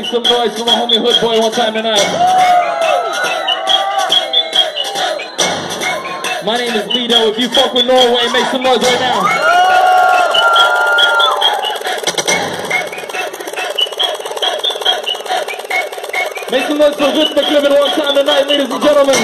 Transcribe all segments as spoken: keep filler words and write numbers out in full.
make some noise for my homie Hood Boy one time tonight. My name is Lido. If you fuck with Norway, make some noise right now. Make some noise for Vince McLivin one time tonight, ladies and gentlemen.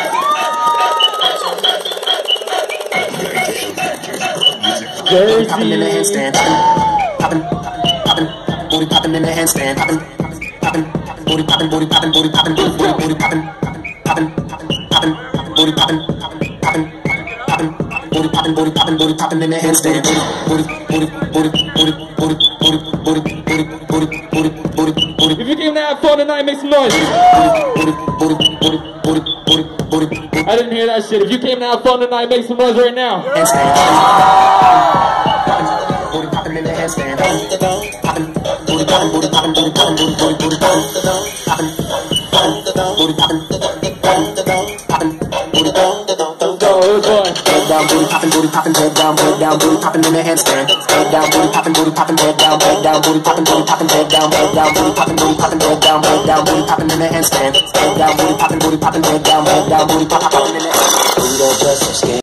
Jersey. Popping in the handstand, popping, popping, popping, booty popping in the handstand, popping, popping, booty popping, booty popping, booty popping, booty, booty, booty popping, popping, popping, booty popping, popping, popping, booty popping, booty popping, booty popping in the handstand, booty, booty, booty, booty, booty, booty, booty, booty, booty, booty, booty, booty. If you came to have fun tonight, make some noise. Booty, booty, booty, booty, booty, booty, booty. I didn't hear that shit. If you came to have fun tonight, make some noise right now. Handstand, popping, booty popping in the handstand, popping, booty popping, booty popping, booty popping, booty, booty, booty popping, popping, popping, booty popping, popping, popping, booty popping. Go, boy. Head down, booty popping, booty popping, head down, head down, booty popping in the handstand. Head down, booty popping, booty popping, head down, head down, booty popping, booty popping, head down, head down, booty popping, booty popping, head down, head down, booty popping in the handstand. Head down, booty popping, booty popping, head down, head down, booty popping in the handstand.